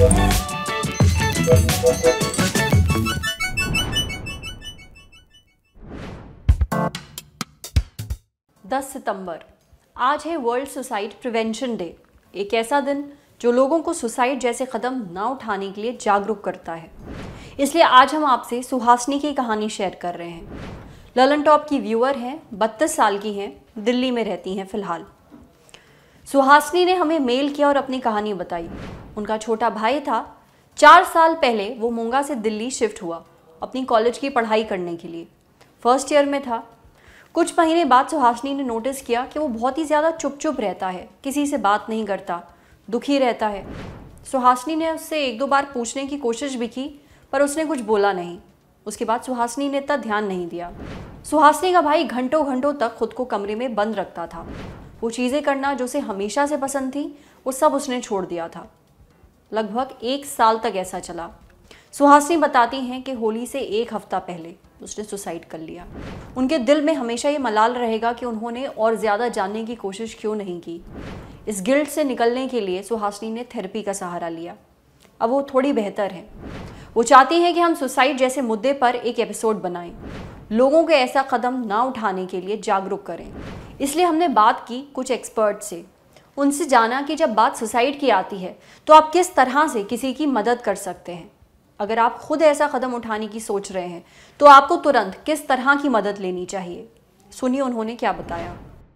सितंबर आज है world suicide prevention day. एक ऐसा दिन जो लोगों को सुसाइड जैसे कदम ना उठाने के लिए जागरूक करता है। इसलिए आज हम आपसे सुहासिनी की कहानी शेयर कर रहे हैं। ललन टॉप की व्यूअर हैं, 32 साल की हैं, दिल्ली में रहती हैं फिलहाल। सुहासिनी ने हमें मेल किया और अपनी कहानी बताई। उनका छोटा भाई था। 4 साल पहले वो मूंगा से दिल्ली शिफ्ट हुआ अपनी कॉलेज की पढ़ाई करने के लिए। फर्स्ट ईयर में था। कुछ महीने बाद सुहासिनी ने नोटिस किया कि वो बहुत ही ज़्यादा चुप रहता है, किसी से बात नहीं करता, दुखी रहता है। सुहासिनी ने उससे 1-2 बार पूछने की कोशिश भी की, पर उसने कुछ बोला नहीं। उसके बाद सुहासिनी ने इतना ध्यान नहीं दिया। सुहासिनी का भाई घंटों घंटों तक खुद को कमरे में बंद रखता था। वो चीज़ें करना जो उसे हमेशा से पसंद थी, वो सब उसने छोड़ दिया था। लगभग 1 साल तक ऐसा चला। सुहासिनी बताती हैं कि होली से 1 हफ्ता पहले उसने सुसाइड कर लिया। उनके दिल में हमेशा ये मलाल रहेगा कि उन्होंने और ज़्यादा जानने की कोशिश क्यों नहीं की। इस गिल्ट से निकलने के लिए सुहासिनी ने थेरेपी का सहारा लिया। अब वो थोड़ी बेहतर हैं। वो चाहती हैं कि हम सुसाइड जैसे मुद्दे पर एक एपिसोड बनाएं, लोगों को ऐसा कदम ना उठाने के लिए जागरूक करें। इसलिए हमने बात की कुछ एक्सपर्ट से। उनसे जाना कि जब बात सुसाइड की आती है तो आप किस तरह से किसी की मदद कर सकते हैं। अगर आप खुद ऐसा कदम उठाने की सोच रहे हैं तो आपको तुरंत किस तरह की मदद लेनी चाहिए। सुनिए उन्होंने क्या बताया।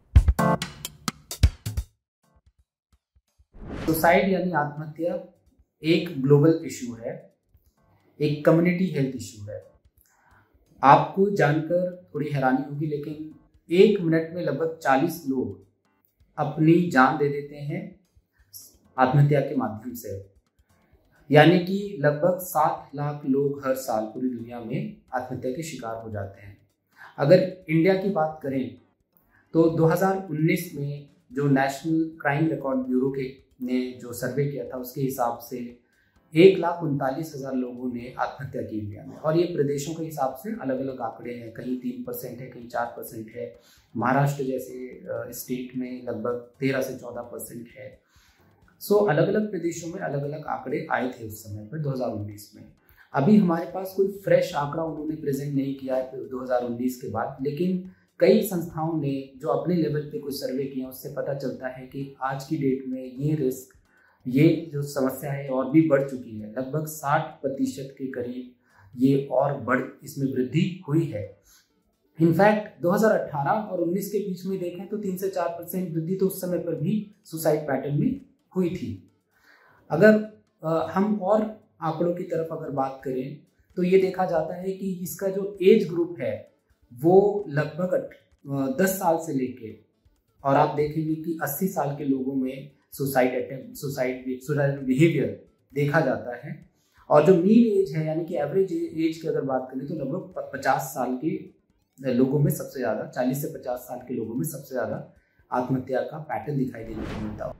सुसाइड यानी आत्महत्या एक ग्लोबल इशू है, एक कम्युनिटी हेल्थ इशू है। आपको जानकर थोड़ी हैरानी होगी, लेकिन 1 मिनट में लगभग 40 लोग अपनी जान दे देते हैं आत्महत्या के माध्यम से। यानी कि लगभग 7 लाख लोग हर साल पूरी दुनिया में आत्महत्या के शिकार हो जाते हैं। अगर इंडिया की बात करें तो 2019 में जो नेशनल क्राइम रिकॉर्ड ब्यूरो ने जो सर्वे किया था, उसके हिसाब से 1,39,000 लोगों ने आत्महत्या की इंडिया में। और ये प्रदेशों के हिसाब से अलग अलग आंकड़े हैं, कहीं 3% है, कहीं 4% है। महाराष्ट्र जैसे स्टेट में लगभग 13 से 14% है। अलग अलग प्रदेशों में अलग अलग आंकड़े आए थे उस समय पर 2019 में। अभी हमारे पास कोई फ्रेश आंकड़ा उन्होंने प्रेजेंट नहीं किया है 2019 के बाद, लेकिन कई संस्थाओं ने जो अपने लेवल पे कुछ सर्वे किया, उससे पता चलता है कि आज की डेट में ये रिस्क, ये जो समस्या है और भी बढ़ चुकी है। लगभग 60% के करीब ये और इसमें वृद्धि हुई है। इनफैक्ट 2018 और 19 के बीच में देखें तो 3 से 4% वृद्धि तो उस समय पर भी सुसाइड पैटर्न में हुई थी। अगर हम और आंकड़ों की तरफ अगर बात करें तो ये देखा जाता है कि इसका जो एज ग्रुप है वो लगभग 10 साल से लेके, और आप देखेंगे कि 80 साल के लोगों में सुसाइड बिहेवियर देखा जाता है। और जो मीन एज है यानी कि एवरेज एज की अगर बात करें तो लगभग 50 साल के लोगों में सबसे ज़्यादा, 40 से 50 साल के लोगों में सबसे ज़्यादा आत्महत्या का पैटर्न दिखाई देने को मिलता है।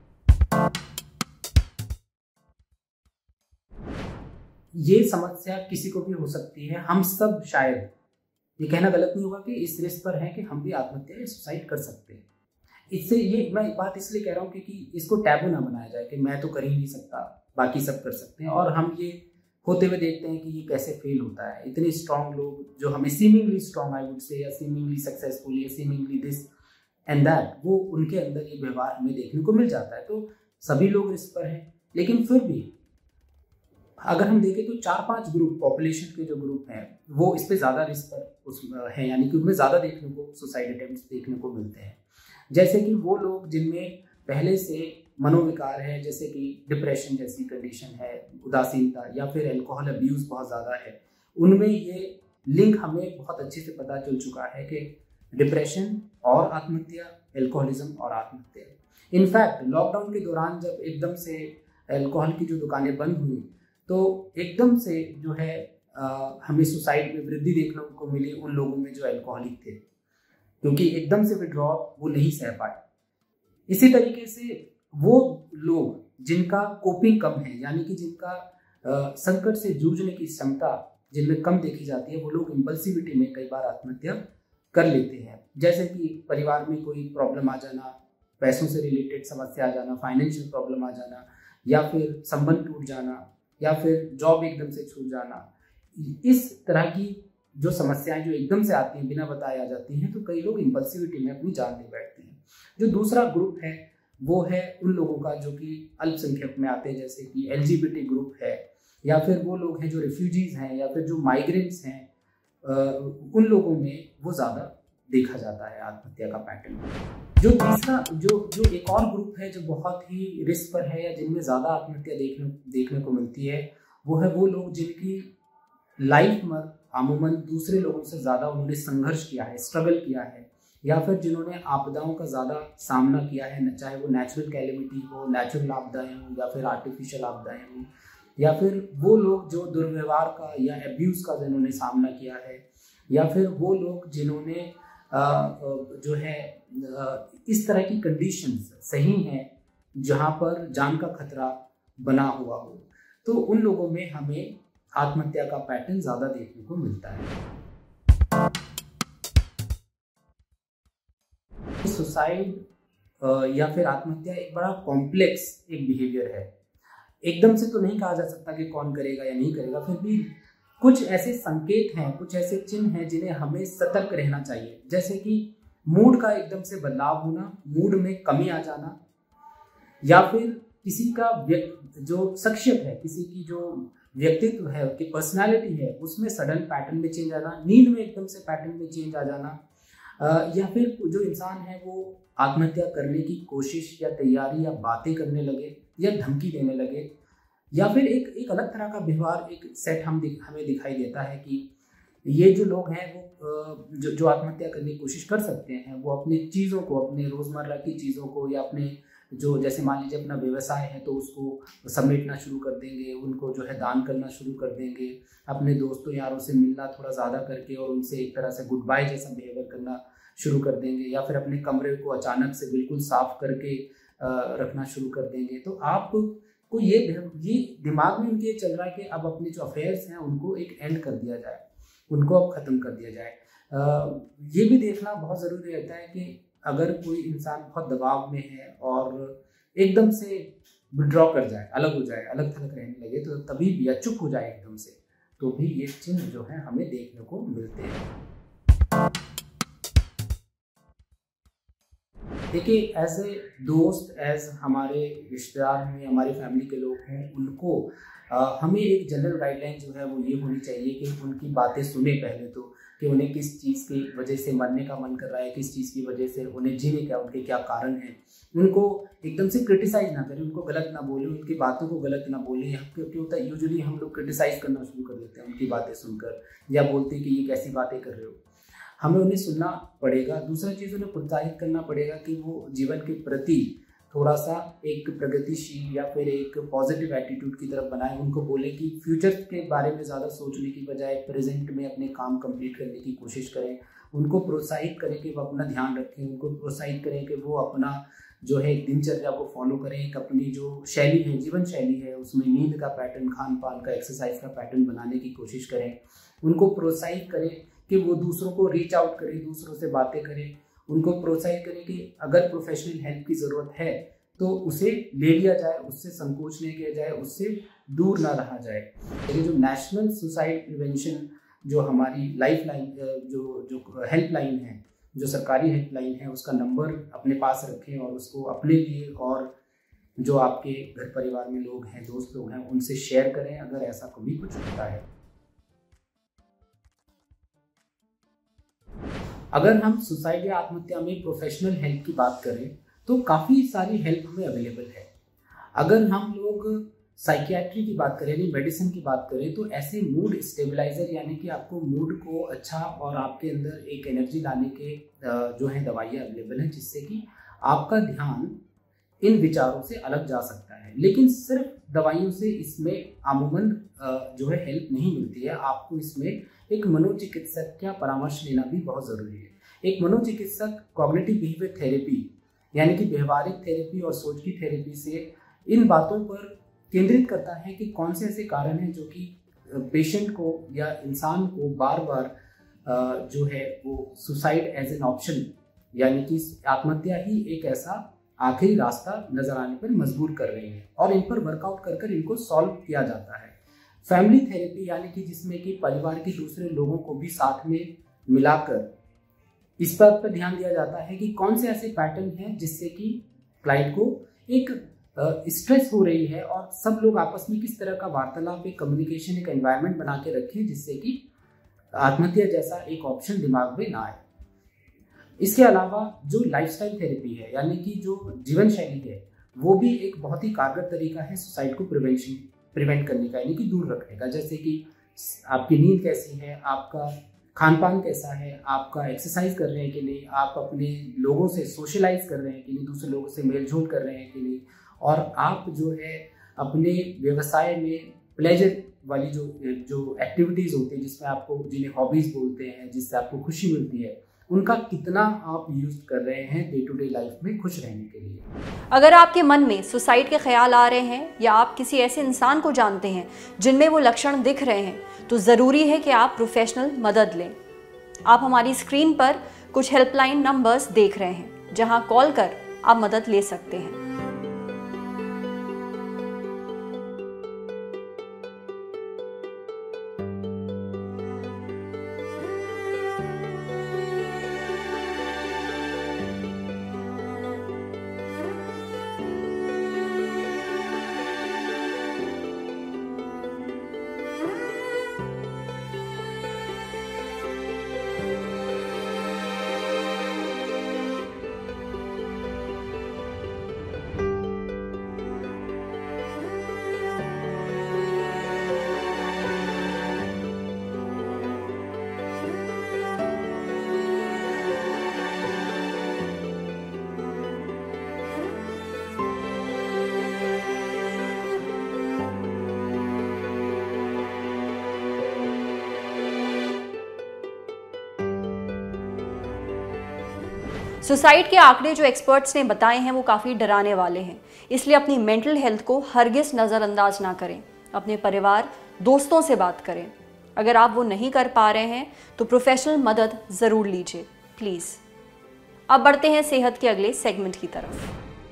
ये समस्या किसी को भी हो सकती है। हम सब शायद, ये कहना गलत नहीं होगा कि इस रिस्क पर है कि हम भी आत्महत्या या सुसाइड कर सकते हैं। इससे ये मैं बात इसलिए कह रहा हूँ क्योंकि इसको टैबू ना बनाया जाए कि मैं तो कर ही नहीं सकता, बाकी सब कर सकते हैं। और हम ये होते हुए देखते हैं कि ये कैसे फेल होता है। इतने स्ट्रांग लोग जो हमें seemingly strong, I would say, या सीमिंगली सक्सेसफुल, या सीमिंगली दिस एंड दैट, वो उनके अंदर ये व्यवहार हमें देखने को मिल जाता है। तो सभी लोग रिस्क पर हैं, लेकिन फिर भी अगर हम देखें तो 4-5 ग्रुप, पॉपुलेशन के जो ग्रुप हैं वो इस पे ज़्यादा रिस्क पर है, यानी कि उनमें ज़्यादा देखने को सुसाइड अटेम्प्ट्स देखने को मिलते हैं। जैसे कि वो लोग जिनमें पहले से मनोविकार है, जैसे कि डिप्रेशन जैसी कंडीशन है, उदासीनता, या फिर अल्कोहल अब्यूज़ बहुत ज़्यादा है, उनमें ये लिंक हमें बहुत अच्छे से पता चल चुका है कि डिप्रेशन और आत्महत्या, अल्कोहलिज्म और आत्महत्या। इनफैक्ट लॉकडाउन के दौरान जब एकदम से अल्कोहल की जो दुकानें बंद हुई तो एकदम से जो है हमें सुसाइड में वृद्धि देखने को मिली उन लोगों में जो अल्कोहलिक थे, क्योंकि एकदम से विड्रॉल वो नहीं सह पाए। इसी तरीके से वो लोग जिनका कोपिंग कम है, यानी कि जिनका संकट से जूझने की क्षमता जिनमें कम देखी जाती है, वो लोग इम्पल्सिविटी में कई बार आत्महत्या कर लेते हैं। जैसे कि परिवार में कोई प्रॉब्लम आ जाना, पैसों से रिलेटेड समस्या आ जाना, फाइनेंशियल प्रॉब्लम आ जाना, या फिर संबंध टूट जाना, या फिर जॉब एकदम से छूट जाना, इस तरह की जो समस्याएं जो एकदम से आती हैं, बिना बताए आ जाती हैं, तो कई लोग इम्पल्सिविटी में अपनी जान दे बैठते हैं। जो दूसरा ग्रुप है वो है उन लोगों का जो कि अल्पसंख्यक में आते हैं, जैसे कि LGBT ग्रुप है, या फिर वो लोग हैं जो रिफ्यूजीज हैं, या फिर जो माइग्रेंट्स हैं, उन लोगों में वो ज़्यादा देखा जाता है आत्महत्या का पैटर्न। जो तीसरा जो एक और ग्रुप है जो बहुत ही रिस्क पर है या जिनमें ज़्यादा आत्महत्या देखने को मिलती है, वो है वो लोग जिनकी लाइफ में अमूमन दूसरे लोगों से ज़्यादा उन्होंने संघर्ष किया है, स्ट्रगल किया है, या फिर जिन्होंने आपदाओं का ज़्यादा सामना किया है, चाहे वो नेचुरल कैलेमिटी हो, नेचुरल आपदाएं हों, या फिर आर्टिफिशियल आपदाएं हों, या फिर वो लोग जो दुर्व्यवहार का या एब्यूज़ का जिन्होंने सामना किया है, या फिर वो लोग जिन्होंने जो है इस तरह की कंडीशंस सही हैं जहाँ पर जान का खतरा बना हुआ हो, तो उन लोगों में हमें आत्महत्या का पैटर्न ज़्यादा देखने को मिलता है। सुसाइड या फिर आत्महत्या एक बड़ा कॉम्प्लेक्स एक बिहेवियर है। एकदम से तो नहीं कहा जा सकता कि कौन करेगा या नहीं करेगा, फिर भी कुछ ऐसे संकेत हैं, कुछ ऐसे चिन्ह हैं जिन्हें हमें सतर्क रहना चाहिए। जैसे कि मूड का एकदम से बदलाव होना, मूड में कमी आ जाना, या फिर किसी का जो शख्सियत है, किसी की जो व्यक्तित्व है, की पर्सनालिटी है, उसमें सडन पैटर्न में चेंज आ जाना, नींद में एकदम से पैटर्न में चेंज आ जाना, या फिर जो इंसान है वो आत्महत्या करने की कोशिश या तैयारी या बातें करने लगे या धमकी देने लगे, या फिर एक अलग तरह का व्यवहार, एक सेट हमें दिखाई देता है कि ये जो लोग हैं वो जो आत्महत्या करने की कोशिश कर सकते हैं, वो अपनी चीज़ों को, अपने रोज़मर्रा की चीज़ों को, या अपने जो जैसे मान लीजिए अपना व्यवसाय है तो उसको समेटना शुरू कर देंगे, उनको जो है दान करना शुरू कर देंगे, अपने दोस्तों यारों से मिलना थोड़ा ज़्यादा करके और उनसे एक तरह से गुड बाय जैसा बिहेवियर करना शुरू कर देंगे, या फिर अपने कमरे को अचानक से बिल्कुल साफ करके रखना शुरू कर देंगे। तो आपको ये दिमाग में उनके चल रहा है कि अब अपने जो अफेयर्स हैं उनको एक एंड कर दिया जाए, उनको अब ख़त्म कर दिया जाए। ये भी देखना बहुत ज़रूरी रहता है कि अगर कोई इंसान बहुत दबाव में है और एकदम से विड्रॉ कर जाए, अलग हो जाए, अलग थलग रहने लगे, तो तभी भी, या चुप हो जाए एकदम से, तो भी ये चिन्ह जो है हमें देखने को मिलते हैं। देखिए, एज ए दोस्त, एज हमारे रिश्तेदार हैं, हमारे फैमिली के लोग हैं, उनको हमें एक जनरल गाइडलाइन जो है वो ये होनी चाहिए कि उनकी बातें सुने पहले तो, कि उन्हें किस चीज़ की वजह से मरने का मन कर रहा है, किस चीज़ की वजह से उन्हें जीने का, उनके क्या कारण हैं। उनको एकदम से क्रिटिसाइज ना करें, उनको गलत ना बोलें, उनकी बातों को गलत ना बोलें। क्योंकि होता है यूजुअली हम लोग क्रिटिसाइज करना शुरू कर देते हैं उनकी बातें सुनकर, या बोलते हैं कि ये कैसी बातें कर रहे हो। हमें उन्हें सुनना पड़ेगा। दूसरा चीज़, उन्हें प्रोत्साहित करना पड़ेगा कि वो जीवन के प्रति थोड़ा सा एक प्रगतिशील या फिर एक पॉजिटिव एटीट्यूड की तरफ बनाएं। उनको बोले कि फ्यूचर के बारे में ज़्यादा सोचने की बजाय प्रेजेंट में अपने काम कंप्लीट करने की कोशिश करें। उनको प्रोत्साहित करें कि वो अपना ध्यान रखें, उनको प्रोत्साहित करें कि वो अपना जो है दिनचर्या को फॉलो करें, एक अपनी जो शैली है, जीवन शैली है, उसमें नींद का पैटर्न, खान पान का, एक्सरसाइज का पैटर्न बनाने की कोशिश करें। उनको प्रोत्साहित करें कि वो दूसरों को रीच आउट करें, दूसरों से बातें करें। उनको प्रोत्साहित करें कि अगर प्रोफेशनल हेल्प की ज़रूरत है तो उसे ले लिया जाए, उससे संकोच नहीं किया जाए, उससे दूर ना रहा जाए। ये जो नेशनल सुसाइड प्रिवेंशन जो हमारी लाइफ लाइन, जो हेल्पलाइन है, जो सरकारी हेल्पलाइन है, उसका नंबर अपने पास रखें और उसको अपने लिए और जो आपके घर परिवार में लोग हैं, दोस्त लोग हैं, उनसे शेयर करें अगर ऐसा कभी कुछ होता है। अगर हम सुसाइड या आत्महत्या में प्रोफेशनल हेल्प की बात करें तो काफ़ी सारी हेल्प हमें अवेलेबल है। अगर हम लोग साइकियाट्री की बात करें, यानी मेडिसिन की बात करें, तो ऐसे मूड स्टेबलाइजर, यानी कि आपको मूड को अच्छा और आपके अंदर एक एनर्जी लाने के जो है दवाइयाँ अवेलेबल हैं, जिससे कि आपका ध्यान इन विचारों से अलग जा सकता है। लेकिन सिर्फ दवाइयों से इसमें अमूमन जो है हेल्प नहीं मिलती है। आपको इसमें एक मनोचिकित्सक का परामर्श लेना भी बहुत ज़रूरी है। एक मनोचिकित्सक कॉग्निटिव बिहेवियर थेरेपी, यानी कि व्यवहारिक थेरेपी और सोच की थेरेपी से इन बातों पर केंद्रित करता है कि कौन से ऐसे कारण हैं जो कि पेशेंट को या इंसान को बार बार जो है वो सुसाइड एज एन ऑप्शन, यानी कि आत्महत्या ही एक ऐसा आखिरी रास्ता नजर आने पर मजबूर कर रही हैं और इन पर वर्कआउट कर कर इनको सॉल्व किया जाता है। फैमिली थेरेपी यानी कि जिसमें कि परिवार के दूसरे लोगों को भी साथ में मिलाकर इस बात पर ध्यान दिया जाता है कि कौन से ऐसे पैटर्न हैं जिससे कि क्लाइंट को एक स्ट्रेस हो रही है और सब लोग आपस में किस तरह का वार्तालाप, एक कम्युनिकेशन, एक एनवायरनमेंट बना के रखें जिससे कि आत्महत्या जैसा एक ऑप्शन दिमाग में ना आए। इसके अलावा जो लाइफस्टाइल थेरेपी है यानी कि जो जीवन शैली है वो भी एक बहुत ही कारगर तरीका है सुसाइड को प्रिवेंट करने का, यानी कि दूर रखने का। जैसे कि आपकी नींद कैसी है, आपका खान पान कैसा है, आपका एक्सरसाइज कर रहे हैं कि नहीं, आप अपने लोगों से सोशलाइज कर रहे हैं कि नहीं, दूसरे लोगों से मेल जोल कर रहे हैं कि नहीं, और आप जो है अपने व्यवसाय में प्लेजर वाली जो एक्टिविटीज़ होती है जिसमें आपको, जिन्हें हॉबीज़ बोलते हैं, जिससे आपको खुशी मिलती है, उनका कितना आप यूज कर रहे हैं डे टू डे लाइफ में खुश रहने के लिए। अगर आपके मन में सुसाइड के ख्याल आ रहे हैं या आप किसी ऐसे इंसान को जानते हैं जिनमें वो लक्षण दिख रहे हैं, तो ज़रूरी है कि आप प्रोफेशनल मदद लें। आप हमारी स्क्रीन पर कुछ हेल्पलाइन नंबर्स देख रहे हैं जहां कॉल कर आप मदद ले सकते हैं। सुसाइड के आंकड़े जो एक्सपर्ट्स ने बताए हैं वो काफ़ी डराने वाले हैं, इसलिए अपनी मेंटल हेल्थ को हरगिज़ नज़रअंदाज ना करें। अपने परिवार, दोस्तों से बात करें। अगर आप वो नहीं कर पा रहे हैं तो प्रोफेशनल मदद ज़रूर लीजिए प्लीज़। अब बढ़ते हैं सेहत के अगले सेगमेंट की तरफ।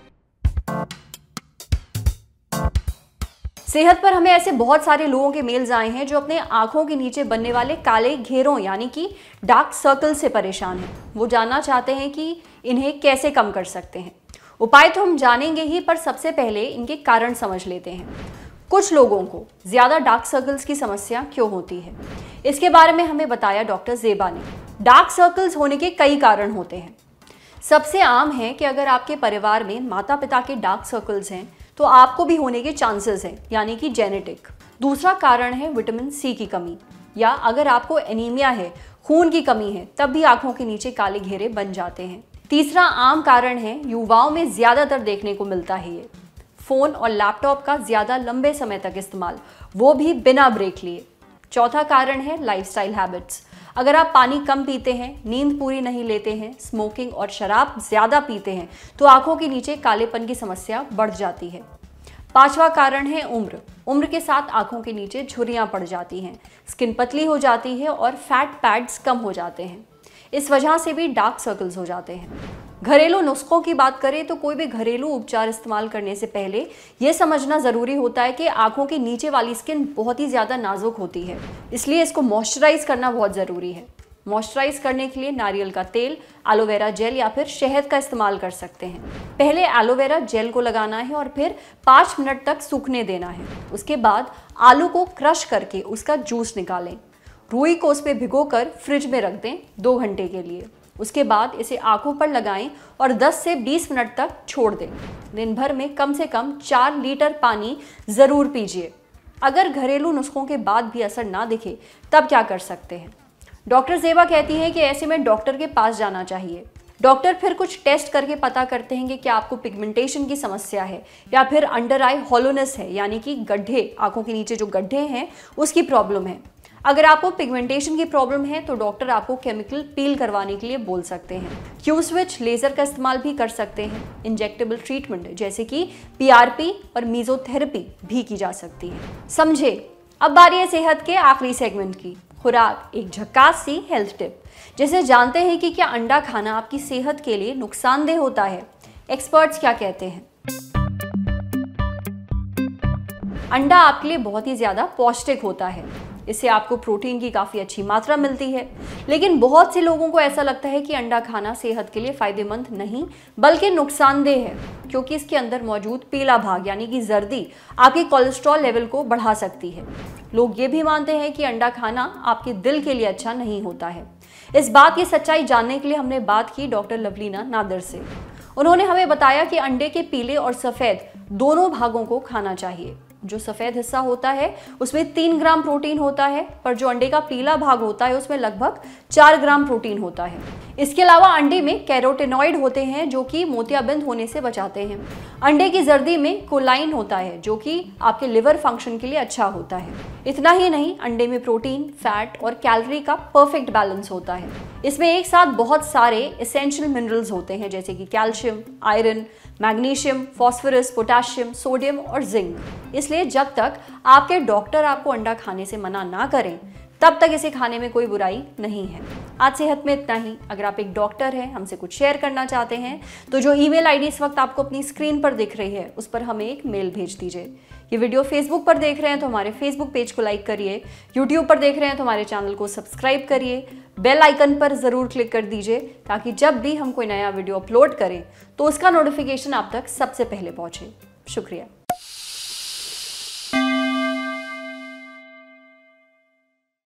सेहत पर हमें ऐसे बहुत सारे लोगों के मेल्स आए हैं जो अपने आंखों के नीचे बनने वाले काले घेरों यानी कि डार्क सर्कल से परेशान हैं। वो जानना चाहते हैं कि इन्हें कैसे कम कर सकते हैं। उपाय तो हम जानेंगे ही, पर सबसे पहले इनके कारण समझ लेते हैं। कुछ लोगों को ज़्यादा डार्क सर्कल्स की समस्या क्यों होती है, इसके बारे में हमें बताया डॉक्टर ज़ेबा ने। डार्क सर्कल्स होने के कई कारण होते हैं। सबसे आम है कि अगर आपके परिवार में माता पिता के डार्क सर्कल्स हैं तो आपको भी होने के चांसेस हैं, यानी कि जेनेटिक। दूसरा कारण है विटामिन सी की कमी, या अगर आपको एनीमिया है, खून की कमी है, तब भी आंखों के नीचे काले घेरे बन जाते हैं। तीसरा आम कारण है, युवाओं में ज़्यादातर देखने को मिलता है ये, फ़ोन और लैपटॉप का ज़्यादा लंबे समय तक इस्तेमाल, वो भी बिना ब्रेक लिए। चौथा कारण है लाइफस्टाइल हैबिट्स। अगर आप पानी कम पीते हैं, नींद पूरी नहीं लेते हैं, स्मोकिंग और शराब ज़्यादा पीते हैं तो आंखों के नीचे कालेपन की समस्या बढ़ जाती है। पांचवा कारण है उम्र। उम्र के साथ आंखों के नीचे झुर्रियाँ पड़ जाती हैं, स्किन पतली हो जाती है और फैट पैड्स कम हो जाते हैं। इस वजह से भी डार्क सर्कल्स हो जाते हैं। घरेलू नुस्खों की बात करें तो कोई भी घरेलू उपचार इस्तेमाल करने से पहले यह समझना ज़रूरी होता है कि आंखों के नीचे वाली स्किन बहुत ही ज़्यादा नाजुक होती है, इसलिए इसको मॉइस्चराइज करना बहुत ज़रूरी है। मॉइस्चराइज करने के लिए नारियल का तेल, एलोवेरा जेल या फिर शहद का इस्तेमाल कर सकते हैं। पहले एलोवेरा जेल को लगाना है और फिर 5 मिनट तक सूखने देना है। उसके बाद आलू को क्रश करके उसका जूस निकालें। रुई को उस पर भिगोकर फ्रिज में रख दें 2 घंटे के लिए। उसके बाद इसे आंखों पर लगाएं और 10 से 20 मिनट तक छोड़ दें। दिन भर में कम से कम 4 लीटर पानी ज़रूर पीजिए। अगर घरेलू नुस्खों के बाद भी असर ना दिखे तब क्या कर सकते हैं? डॉक्टर ज़ेबा कहती हैं कि ऐसे में डॉक्टर के पास जाना चाहिए। डॉक्टर फिर कुछ टेस्ट करके पता करते हैं कि क्या आपको पिगमेंटेशन की समस्या है या फिर अंडर आई हॉलोनेस है, यानी कि गड्ढे, आंखों के नीचे जो गड्ढे हैं उसकी प्रॉब्लम है। अगर आपको पिगमेंटेशन की प्रॉब्लम है तो डॉक्टर आपको केमिकल पील करवाने के लिए बोल सकते हैं। क्यू स्विच लेज़र का इस्तेमाल भी कर सकते हैं। इंजेक्टेबल ट्रीटमेंट जैसे कि PRP और मीजोथेरेपी भी की जा सकती है। समझे। अब बारी है सेहत के आखिरी सेगमेंट की, खुराक, एक झक्कास सी हेल्थ टिप। जैसे जानते हैं कि क्या अंडा खाना आपकी सेहत के लिए नुकसानदेह होता है? एक्सपर्ट्स क्या कहते हैं? अंडा आपके लिए बहुत ही ज़्यादा पौष्टिक होता है, इससे आपको प्रोटीन की काफ़ी अच्छी मात्रा मिलती है। लेकिन बहुत से लोगों को ऐसा लगता है कि अंडा खाना सेहत के लिए फ़ायदेमंद नहीं बल्कि नुकसानदेह है, क्योंकि इसके अंदर मौजूद पीला भाग यानी कि जर्दी आपके कोलेस्ट्रॉल लेवल को बढ़ा सकती है। लोग ये भी मानते हैं कि अंडा खाना आपके दिल के लिए अच्छा नहीं होता है। इस बात की सच्चाई जानने के लिए हमने बात की डॉक्टर लवलीना नादर से। उन्होंने हमें बताया कि अंडे के पीले और सफ़ेद दोनों भागों को खाना चाहिए। जो सफ़ेद हिस्सा होता है उसमें 3 ग्राम प्रोटीन होता है, पर जो अंडे का पीला भाग होता है उसमें लगभग 4 ग्राम प्रोटीन होता है। इसके अलावा अंडे में कैरोटेनॉइड होते हैं जो कि मोतियाबिंद होने से बचाते हैं। अंडे की जर्दी में कोलाइन होता है जो कि आपके लिवर फंक्शन के लिए अच्छा होता है। इतना ही नहीं, अंडे में प्रोटीन, फैट और कैलोरी का परफेक्ट बैलेंस होता है। इसमें एक साथ बहुत सारे एसेंशियल मिनरल्स होते हैं जैसे कि calcium, iron, magnesium, phosphorus, potassium, sodium और जिंक। इसलिए जब तक आपके डॉक्टर आपको अंडा खाने से मना ना करें तब तक इसे खाने में कोई बुराई नहीं है। आज सेहत में इतना ही। अगर आप एक डॉक्टर हैं, हमसे कुछ शेयर करना चाहते हैं तो जो ईमेल आईडी इस वक्त आपको अपनी स्क्रीन पर दिख रही है उस पर हमें एक मेल भेज दीजिए। ये वीडियो फेसबुक पर देख रहे हैं तो हमारे फेसबुक पेज को लाइक करिए, यूट्यूब पर देख रहे हैं तो हमारे चैनल को सब्सक्राइब करिए, बेल आइकन पर ज़रूर क्लिक कर दीजिए ताकि जब भी हम कोई नया वीडियो अपलोड करें तो उसका नोटिफिकेशन आप तक सबसे पहले पहुँचे। शुक्रिया।